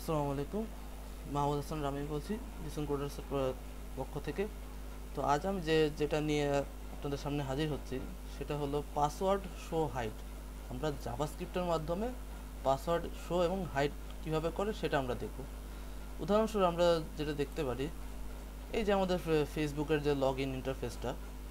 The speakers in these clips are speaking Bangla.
আসসালামু আলাইকুম। মাহমুদ হাসান রামিম বলছি লিসন কোডার্সের পক্ষ থেকে। তো আজ আমি যেটা নিয়ে আপনাদের সামনে হাজির হচ্ছি সেটা হলো পাসওয়ার্ড শো হাইড। আমরা জাভাস্ক্রিপ্টের মাধ্যমে পাসওয়ার্ড শো এবং হাইড কিভাবে করে সেটা আমরা দেখব। উদাহরণস্বরূপ আমরা যেটা দেখতে পারি, এই যে আমাদের ফেসবুকের যে লগ ইন ইন্টারফেসটা,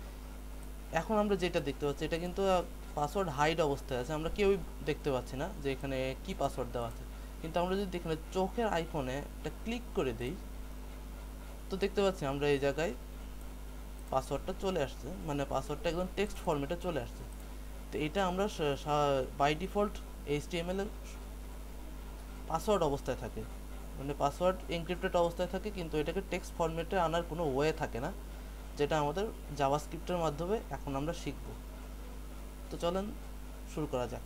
এখন আমরা যেটা দেখতে পাচ্ছি এটা কিন্তু পাসওয়ার্ড হাইড অবস্থায় আছে। আমরা কেউই দেখতে পাচ্ছি না যে এখানে কি পাসওয়ার্ড দেওয়া আছে। কিন্তু আমরা যদি এখানে চোখের আইকনে একটা ক্লিক করে দিই, তো দেখতে পাচ্ছি আমরা এই জায়গায় পাসওয়ার্ডটা চলে আসছে, মানে পাসওয়ার্ডটা একদম টেক্সট ফরম্যাটে চলে আসছে। তো এটা আমরা বাই ডিফল্ট HTML এর পাসওয়ার্ড অবস্থায় থাকে, মানে পাসওয়ার্ড এনক্রিপ্টেড অবস্থায় থাকে, কিন্তু এটাকে টেক্সট ফরম্যাটে আনার কোনো ওয়ে থাকে না, যেটা আমাদের জাভাস্ক্রিপ্টের মাধ্যমে এখন আমরা শিখব। তো চলেন শুরু করা যাক।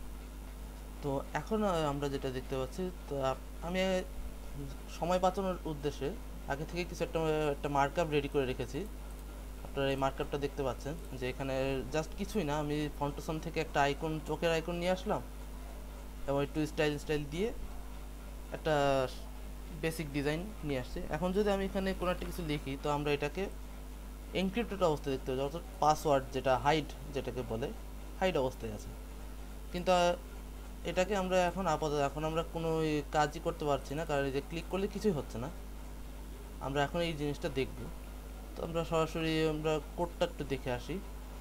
তো এখন আমরা যেটা দেখতে পাচ্ছি, তো আমি সময় বাঁচানোর উদ্দেশ্যে আগে থেকে কিছু একটা মার্কআপ রেডি করে রেখেছি। আপনারা এই মার্কআপটা দেখতে পাচ্ছেন যে এখানে জাস্ট কিছুই না, আমি ফন্টোসন থেকে একটা আইকন, চোখের আইকন নিয়ে আসলাম এবং একটু স্টাইল দিয়ে একটা বেসিক ডিজাইন নিয়ে আসছি। এখন যদি আমি এখানে কোনো একটা কিছু লিখি, তো আমরা এটাকে এনক্রিপ্টেড অবস্থায় দেখতে পাচ্ছি, অর্থাৎ পাসওয়ার্ড যেটা হাইড, যেটাকে বলে হাইড অবস্থায় আছে। কিন্তু এটাকে আমরা এখন আমরা কোনো কাজই করতে পারছি না, কারণ এই যে ক্লিক করলে কিছুই হচ্ছে না। আমরা এখন এই জিনিসটা দেখব। তো আমরা সরাসরি কোডটা একটু দেখে আসি।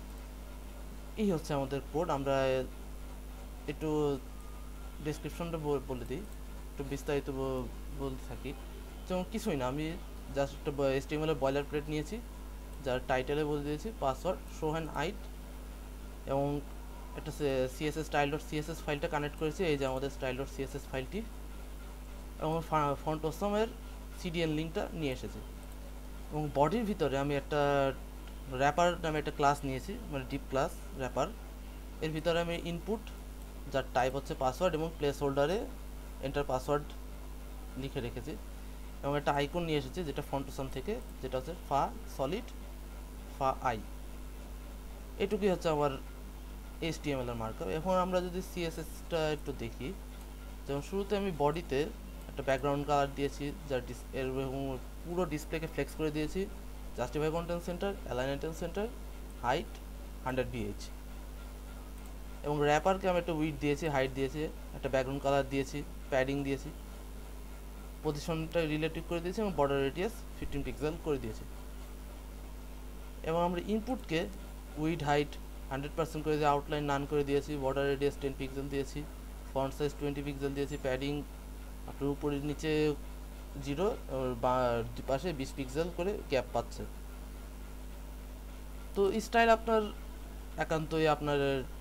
এই হচ্ছে আমাদের কোড। আমরা একটু ডেসক্রিপশনটা বলে দিই, একটু বিস্তারিত বলতে থাকি। যেমন কিছুই না, আমি জাস্ট একটা HTML এর বয়লার প্লেট নিয়েছি, যার টাইটেলে বলে দিয়েছি পাসওয়ার্ড শো অ্যান্ড হাইড, এবং একটা style.css ফাইলটা কানেক্ট করেছি, এই যে আমাদের style.css ফাইলটি, এবং ফন্ট অসমের CDN লিঙ্কটা নিয়ে এসেছি। এবং বডির ভিতরে আমি একটা র্যাপার নামে একটা ক্লাস নিয়েছি, মানে ডিপ ক্লাস র্যাপার। এর ভিতরে আমি ইনপুট, যার টাইপ হচ্ছে পাসওয়ার্ড, এবং প্লেস হোল্ডারে এন্টার পাসওয়ার্ড লিখে রেখেছি, এবং একটা আইকন নিয়ে এসেছি যেটা ফন্টোসন থেকে, যেটা হচ্ছে সলিড আই। এটুকুই হচ্ছে আমার HTML এর মার্কআপ। এখন আমরা যদি CSSটা একটু দেখি, যেমন শুরুতে আমি বডিতে একটা ব্যাকগ্রাউন্ড কালার দিয়েছি, যার এর পুরো ডিসপ্লেকে ফ্লেক্স করে দিয়েছি, justify content centre, align content centre, height 100 VH, এবং র্যাপারকে আমি একটা উইডথ দিয়েছি, হাইট দিয়েছি, একটা ব্যাকগ্রাউন্ড কালার দিয়েছি, প্যাডিং দিয়েছি, পজিশনটা রিলেটিভ করে দিয়েছি, এবং বর্ডার রেডিয়াস 15 পিক্সেল করে দিয়েছি। এবং আমরা ইনপুটকে উইড হাইট 100% করে দিয়ে আউটলাইন নান করে দিয়েছি, বর্ডার রেডিয়াস 10 পিক্সেল দিয়েছি, ফন্ট সাইজ 20 পিক্সেল দিয়েছি, প্যাডিং আপনার উপরের নিচে 0, বা পাশে 20 পিক্সেল করে গ্যাপ পাচ্ছে। তো স্টাইল আপনার একান্তই আপনার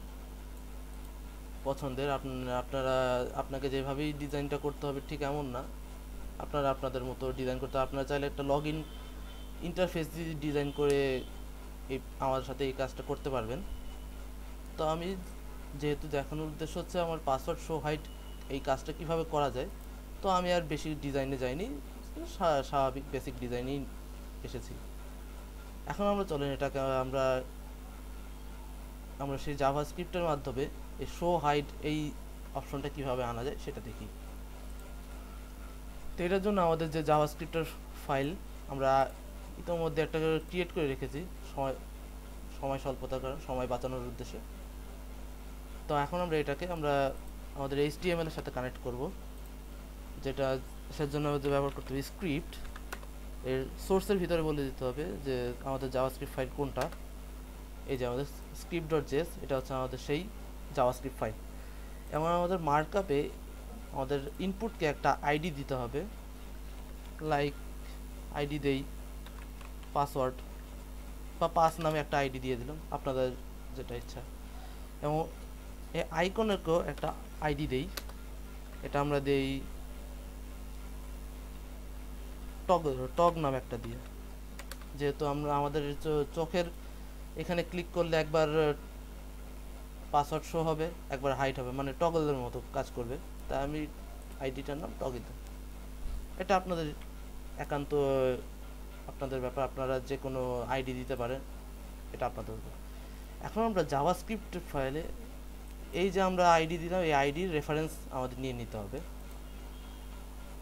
পছন্দের, আপনাকে যেভাবেই ডিজাইনটা করতে হবে ঠিক এমন না, আপনারা আপনাদের মতো ডিজাইন করতে, আপনারা চাইলে একটা লগ ইন ইন্টারফেস দিয়ে ডিজাইন করে আমার সাথে এই কাজটা করতে পারবেন। তো আমি যেহেতু দেখানোর উদ্দেশ্য হচ্ছে আমার পাসওয়ার্ড শো হাইড, এই কাজটা কিভাবে করা যায়, তো আমি আর বেশি ডিজাইনে যাইনি, স্বাভাবিক বেসিক ডিজাইনেই এসেছি। এখন আমরা চলেন এটাকে আমরা সেই জাভাস্ক্রিপ্টের মাধ্যমে এই শো হাইড এই অপশনটা কিভাবে আনা যায় সেটা দেখি। তো এটার জন্য আমাদের যে জাভাস্ক্রিপ্টের ফাইল আমরা ইতিমধ্যে একটা ক্রিয়েট করে রেখেছি, সময় স্বল্পতার কারণে, সময় বাঁচানোর উদ্দেশ্যে। তো এখন আমরা আমাদের HTML এর সাথে কানেক্ট করব, যেটা সেজন্য আমাদের ব্যবহার করতে হবে স্ক্রিপ্ট। এর সোর্সের ভিতরে বলে দিতে হবে যে আমাদের জাভাস্ক্রিপ্ট ফাইল কোনটা। এই যে আমাদের script.js, এটা হচ্ছে আমাদের সেই জাভাস্ক্রিপ্ট ফাইল। এবং আমাদের মার্কআপে আমাদের ইনপুটকে একটা আইডি দিতে হবে, লাইক আইডি দেই পাসওয়ার্ড, বা পাস নামে একটা আইডি দিয়ে দিলাম, আপনাদের যেটা ইচ্ছা। এবং এই আইকনেরকেও একটা আইডি দেই, এটা আমরা দেই টগ নামে একটা দিয়ে, যেহেতু আমাদের চোখের এখানে ক্লিক করলে একবার পাসওয়ার্ড শো হবে, একবার হাইড হবে, মানে টগলের মতো কাজ করবে, তাই আমি আইডিটার নাম টগল দিই। এটা আপনাদের একান্ত আপনাদের ব্যাপার, আপনারা যে কোনো আইডি দিতে পারেন, এটা আপনাদের ব্যাপার। এখন আমরা জাভাস্ক্রিপ্ট ফাইলে এই যে আমরা আইডি দিলাম, এই আইডির রেফারেন্স আমাদের নিয়ে নিতে হবে।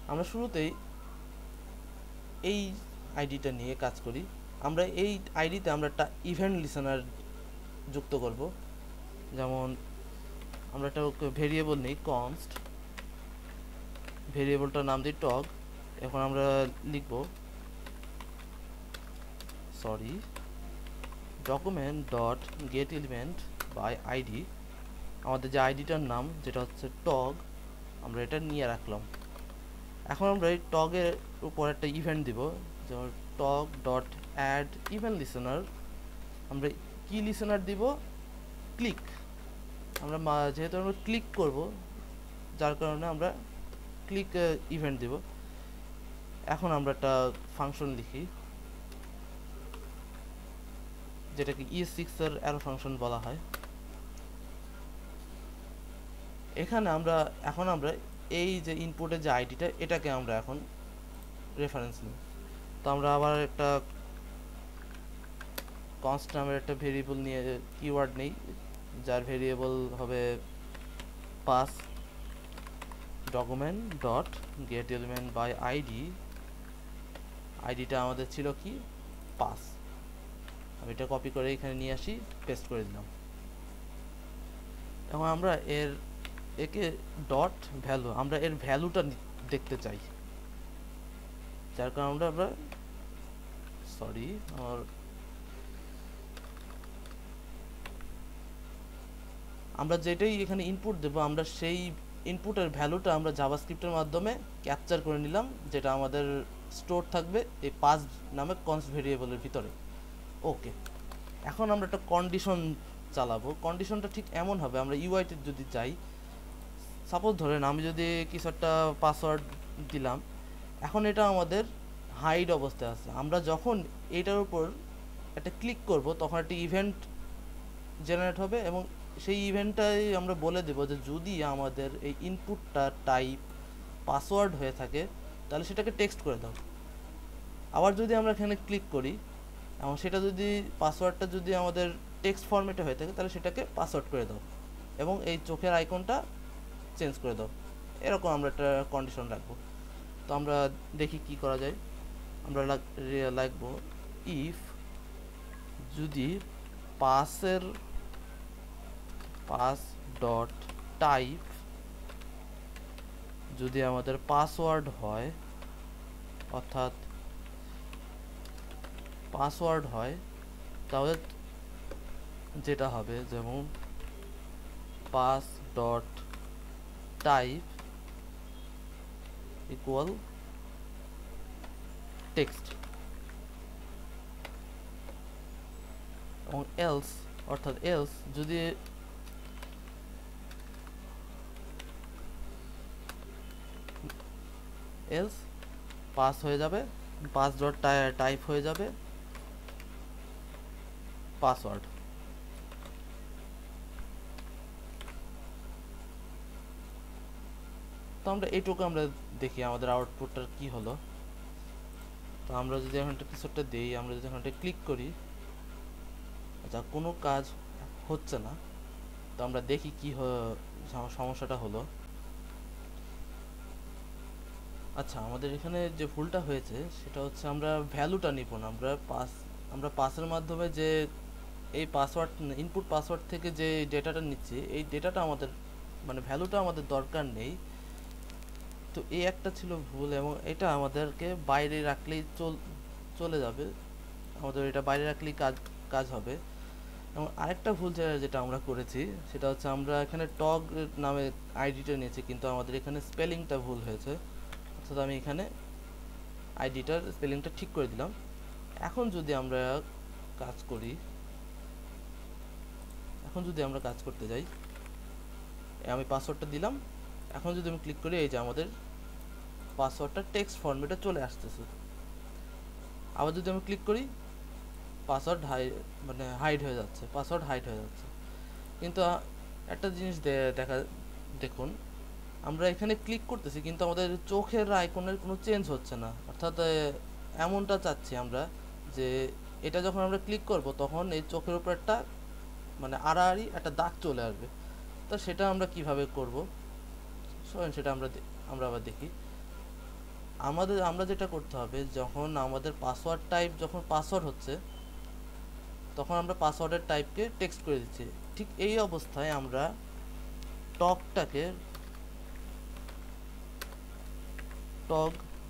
আমরা শুরুতেই এই আইডিটা নিয়ে কাজ করি। আমরা এই আইডিতে আমরা একটা ইভেন্ট লিসেনার যুক্ত করব। যেমন আমরা একটা ভেরিয়েবল নিই কনস্ট, ভেরিয়েবলটার নাম দিই টগ। এখন আমরা লিখব document dot get element by ID. আমাদের যে আইডিটার নাম যেটা হচ্ছে টগ, আমরা এটা নিয়ে রাখলাম। এখন আমরা এই টগের উপর একটা ইভেন্ট দিব, যেমন টগ ডট অ্যাড ইভেন্ট লিসেনার। আমরা কি লিসেনার দিব? ক্লিক। আমরা যেহেতু আমরা ক্লিক করব, যার কারণে আমরা ক্লিক ইভেন্ট দিব। এখন আমরা একটা ফাংশন লিখি যেটাকে E6 এর অ্যারো ফাংশন বলা হয়। এখানে এখন আমরা এই যে ইনপুটের যে আইডিটা, এটাকে আমরা এখন রেফারেন্স নিই। তো আমরা আবার একটা কনস্ট নামের একটা ভেরিয়েবল নিয়ে কিওয়ার্ড নেই, যার ভেরিয়েবল হবে pass document dot get element by ID. আইডিটা আমাদের ছিল কি? পাস। আমি এটা কপি করে এখানে নিয়ে আসি, পেস্ট করে দিলাম। এখন আমরা একে ডট ভ্যালু, আমরা এর ভ্যালুটা দেখতে চাই, যার কারণে আমরা যেটাই এখানে ইনপুট দেব, আমরা সেই ইনপুটের ভ্যালুটা আমরা জাভাস্ক্রিপ্টের মাধ্যমে ক্যাপচার করে নিলাম, যেটা আমাদের স্টোর থাকবে এই পাস নামে কনস্ট ভেরিয়েবলের ভিতরে। ওকে, এখন আমরা একটা কন্ডিশন চালাবো। কন্ডিশনটা ঠিক এমন হবে, আমরা ইউআইতে যদি যাই, সাপোজ ধরেন আমি যদি কিছু একটা পাসওয়ার্ড দিলাম, এখন এটা আমাদের হাইড অবস্থায় আছে। আমরা যখন এটার উপর একটা ক্লিক করব, তখন একটা ইভেন্ট জেনারেট হবে এবং সেই ইভেন্টটাই আমরা বলে দেব যে যদি আমাদের এই ইনপুটটা টাইপ পাসওয়ার্ড হয়ে থাকে তাহলে সেটাকে টেক্সট করে দাও। আবার যদি আমরা এখানে ক্লিক করি এবং সেটা যদি পাসওয়ার্ডটা যদি আমাদের টেক্সট ফরম্যাটে হয়ে থাকে তাহলে সেটাকে পাসওয়ার্ড করে দাও এবং এই চোখের আইকনটা চেঞ্জ করে দাও। এরকম আমরা একটা কন্ডিশন রাখবো। তো আমরা দেখি কি করা যায়। আমরা লিখবো ইফ যদি পাস ডট টাইপ যদি আমাদের পাসওয়ার্ড হয়, অর্থাৎ পাসওয়ার্ড হয়, তাহলে যেটা হবে যেমন pass dot type equal text এবং এলস, অর্থাৎ এলস যদি এলস পাস হয়ে যাবে, পাস ডট টাইপ হয়ে যাবে পাসওয়ার্ড। তো আমরা এইটুকু আমরা দেখি আমাদের আউটপুটটা কি হলো। তো আমরা যদি এখন কিছু একটা দিই, আমরা যদি এখন ক্লিক করি, আচ্ছা কোনো কাজ হচ্ছে না। তো আমরা দেখি কি সমস্যাটা হলো। আচ্ছা, আমাদের এখানে যে ভুলটা হয়েছে সেটা হচ্ছে আমরা ভ্যালুটা নিব না, আমরা পাসের মাধ্যমে যে এই পাসওয়ার্ড ইনপুট পাসওয়ার্ড থেকে যে ডেটাটা নিচ্ছি, এই ডেটাটা আমাদের মানে ভ্যালুটা আমাদের দরকার নেই। তো এই একটা ছিল ভুল এবং এটা আমাদেরকে বাইরে রাখলেই চলে যাবে, আমাদের এটা বাইরে রাখলেই কাজ হবে। এবং আরেকটা ভুল যেটা আমরা করেছি সেটা হচ্ছে আমরা এখানে টগ নামে আইডিটা নিয়েছি, কিন্তু আমাদের এখানে স্পেলিংটা ভুল হয়েছে। অর্থাৎ আমি এখানে আইডিটার স্পেলিংটা ঠিক করে দিলাম। এখন যদি আমরা কাজ করতে যাই, আমি পাসওয়ার্ডটা দিলাম, এখন যদি আমি ক্লিক করি, এই যে আমাদের পাসওয়ার্ডটা টেক্সট ফরম্যাটে চলে আসতেছে। আবার যদি আমি ক্লিক করি, পাসওয়ার্ড হাইড হয়ে যাচ্ছে, পাসওয়ার্ড হাইড হয়ে যাচ্ছে। কিন্তু একটা জিনিস দেখুন, আমরা এখানে ক্লিক করতেছি কিন্তু আমাদের চোখের আইকনের কোনো চেঞ্জ হচ্ছে না। অর্থাৎ এমনটা চাচ্ছি আমরা যে এটা যখন আমরা ক্লিক করব তখন এই চোখের উপর একটা আড়াআড়ি একটা দাগ চলে আসবে। তো সেটা আমরা কিভাবে করব, সেটা আমরা আবার দেখি। আমরা যেটা করতে হবে, যখন আমাদের পাসওয়ার্ড টাইপ যখন পাসওয়ার্ড হচ্ছে, তখন আমরা পাসওয়ার্ডের টাইপকে টেক্সট করে দিচ্ছি। ঠিক এই অবস্থায় আমরা টগটাকে টগ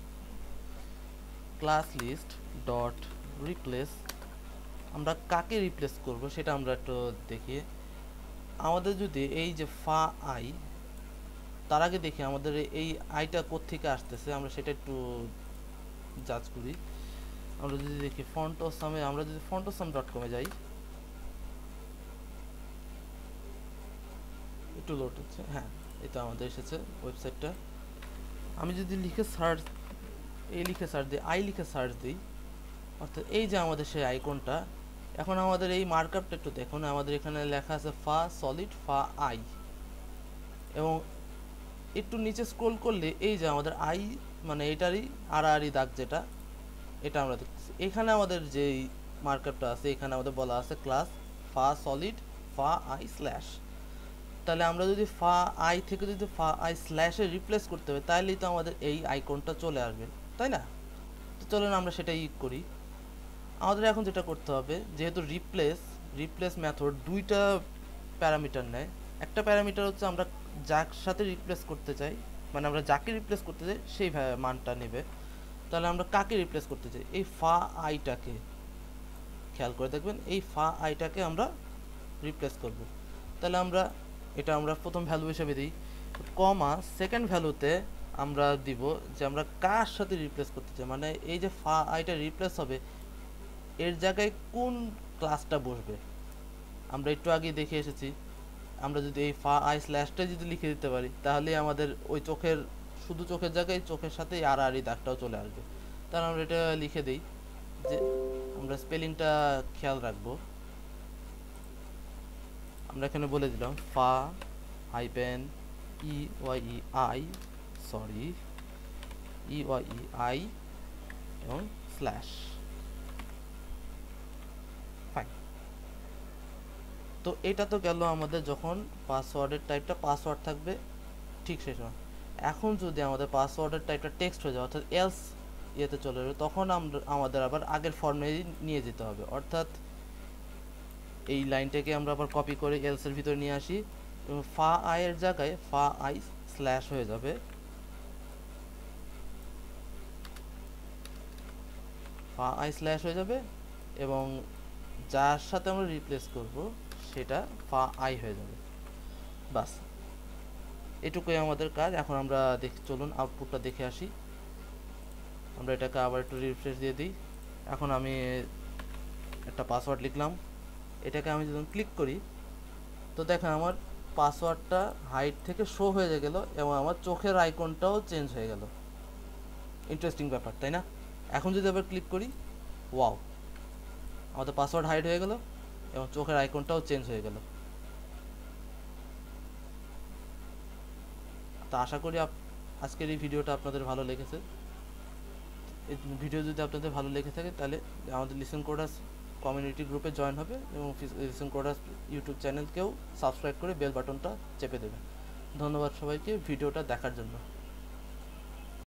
ক্লাস লিস্ট ডট রিপ্লেস, আমরা কাকে রিপ্লেস করব সেটা আমরা একটু দেখি। আমাদের যদি এই যে ফা আই, তার আগে দেখি আমাদের এই আইটা কোত্থেকে আসতেছে, আমরা সেটা একটু জাজ করি। আমরা যদি দেখি ফন্ট অসামে, আমরা যদি fontosam.com-এ যাই, একটু লোড হচ্ছে, হ্যাঁ এটা আমাদের এসেছে ওয়েবসাইটটা। আমি যদি লিখে সার্চ দিই, আই লিখে সার্চ দিই, অর্থাৎ এই যে আমাদের সেই আইকনটা। এখন আমাদের এই মার্কআপটা একটু দেখুন, আমাদের এখানে লেখা আছে ফা সলিড ফা আই, এবং একটু নিচে স্ক্রোল করলে এই যে আমাদের আই মানে এটারই আড়াআড়ি দাগ যেটা, এটা আমরা দেখতেছি। এখানে আমাদের যেই মার্কআপটা আছে, এখানে আমাদের বলা আছে ক্লাস ফা সলিড ফা আই স্ল্যাশ। তাহলে আমরা যদি ফা আই থেকে যদি ফা আই স্ল্যাশে রিপ্লেস করতে হবে, তাহলেই তো আমাদের এই আইকনটা চলে আসবে, তাই না? তো চলুন আমরা সেটাই করি। আমাদের এখন যেটা করতে হবে, যেহেতু রিপ্লেস মেথড দুইটা প্যারামিটার নেয়। একটা প্যারামিটার হচ্ছে আমরা যার সাথে রিপ্লেস করতে চাই, মানে আমরা যাকে রিপ্লেস করতে চাই সেই মানটা নেবে। তাহলে আমরা কাকে রিপ্লেস করতে চাই, এই ফা আইটাকে, খেয়াল করে দেখবেন এই ফা আইটাকে আমরা রিপ্লেস করব। তাহলে আমরা প্রথম ভ্যালু হিসেবে দিই, কমা সেকেন্ড ভ্যালুতে আমরা দিব যে আমরা কার সাথে রিপ্লেস করতে চাই, মানে এই যে ফা আইটা রিপ্লেস হবে এর জায়গায় কোন ক্লাসটা বসবে। আমরা একটু আগে দেখে এসেছি, আমরা যদি এই ফা আই স্ল্যাশটা যদি লিখে দিতে পারি, তাহলে আমাদের ওই শুধু চোখের জায়গায় চোখের সাথে আড়াআড়ি দাগটাও চলে আসবে। তাহলে আমরা এটা লিখে দিই, যে আমরা স্পেলিংটা খেয়াল রাখবো। আমরা এখানে বলে দিলাম ফা হাইপেন EYEI এবং স্ল্যাশ। ফাইন। তো এটা তো গেল আমাদের যখন পাসওয়ার্ডের টাইপটা পাসওয়ার্ড থাকবে ঠিক সেই সময়। এখন যদি আমাদের পাসওয়ার্ডের টাইপটা টেক্সট হয়ে যায়, অর্থাৎ এলস ইয়েতে চলে যাবে, তখন আমাদের আবার আগের ফর্মে নিয়ে যেতে হবে। অর্থাৎ এই লাইনটাকে আমরা আবার কপি করে এলসের ভিতরে নিয়ে আসি, এবং ফা আইয়ের জায়গায় ফা আই স্ল্যাশ হয়ে যাবে, ফা আই স্ল্যাশ হয়ে যাবে, এবং যার সাথে আমরা রিপ্লেস করব সেটা ফা আই হয়ে যাবে। বাস, এটুকুই আমাদের কাজ। এখন আমরা চলুন আউটপুটটা দেখে আসি। আমরা এটাকে আবার একটু রিফ্রেশ দিয়ে দিই। এখন আমি একটা পাসওয়ার্ড লিখলাম, এটাকে আমি যখন ক্লিক করি, তো দেখেন আমার পাসওয়ার্ডটা হাইট থেকে শো হয়ে গেল, এবং আমার চোখের আইকনটাও চেঞ্জ হয়ে গেল। ইন্টারেস্টিং ব্যাপার, তাই না? এখন যদি আবার ক্লিক করি, ওয়াও, আমাদের পাসওয়ার্ড হাইড হয়ে গেল এবং চোখের আইকনটাও চেঞ্জ হয়ে গেল। তো আশা করি আজকের এই ভিডিওটা আপনাদের ভালো লেগেছে। এই ভিডিও যদি আপনাদের ভালো লেগে থাকে, তাহলে আমাদের লিসেন কোডাস কমিউনিটি গ্রুপে জয়েন হবে, এবং লিসেন কোডাস ইউটিউব চ্যানেলকেও সাবস্ক্রাইব করে বেল বাটনটা চেপে দেবেন। ধন্যবাদ সবাইকে ভিডিওটা দেখার জন্য।